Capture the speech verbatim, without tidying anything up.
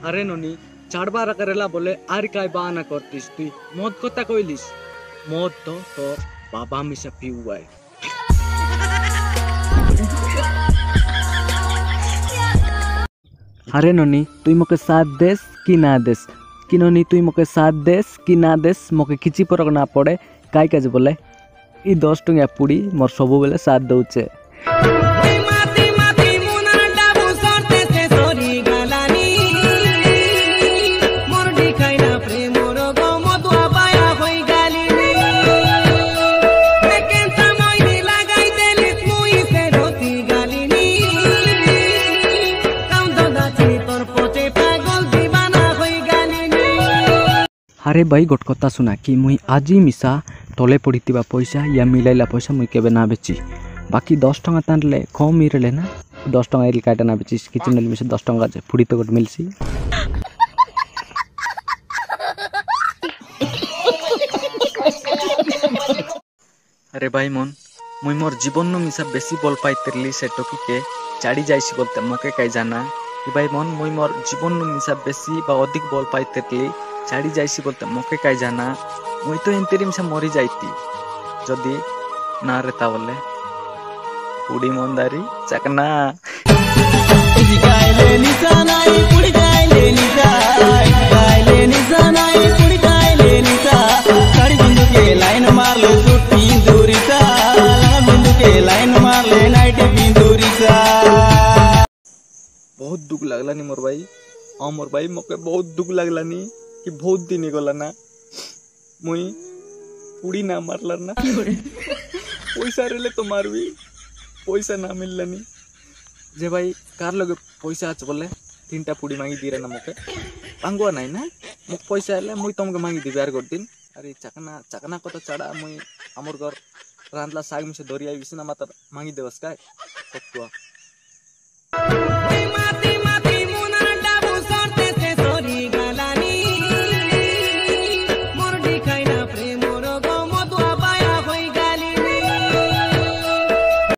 अरे ननी चाड़बार करेला बोले आर काय बाना करतीस तुई मद कथा कइलिस मद तो तोर बाबा मिसा पिउआय। अरे ननी तुई मके साथ देस कि ना देस कि ननी तुई मके साथ देस कि ना देस मके किछि फरक ना पड़े काई काज बोले ई दस टंकिया पुड़ी मोर सबु बेले साथ दउचे। अरे भाई गोट कथा सुना कि मुई आज मिसा तले पड़ी पैसा या मिलाइला पैसा मुई केबे ना बेची बाकी दस टंका तानले कम मिले ना दस टंका इल काटा ना बेची किचन मिसे दस टंका जे फुड़ी तो गोट मिलसी। अरे भाई मन मुई मोर जीवन नु मिसा बेसी बल पाइतिरली से टोकी के चाड़ी जाइसी बोलते मके काई जाना कि भाई मन मुई मोर जीवन नु मिसा बेसी बा अधिक बल पाइतिरली चाड़ी जाइसी बोलते मके काई जाना मुई तो एंतेरी मिसा मरी जाइती जदी ना रेता बोले पुड़ी मंदारी चकना गाइले निशानाई पुड़ी गाइले निशाई गाइले निशानाई पुड़ी गाइले निशा साड़ी बिंदु के लाइन मार ले सुट्टी दूरीसा बिंदु के लाइन मार ले नाइट बिंदुरीसा। बहुत दुख लागला नी मोर भाई हां मोर भाई मके बहुत दुख लागला नी कि बहुत दिन गला ना मुई पुड़ी ना मारला ना पैसा रेले तो मारवी पैसा ना मिललानी जे भाई कार लगे पैसा आछ बोले तीनटा पुड़ी मांगी दी रे ना मके पांगुआ नहीं ना मुक पैसा हेले मुई तुमके मांगी दी यार गोट दिन। अरे चकना चकना को तो चढ़ा मुई हमर घर रांधला साग में से दरिया बिसना मात्र मांगी देवस काय सत्वा।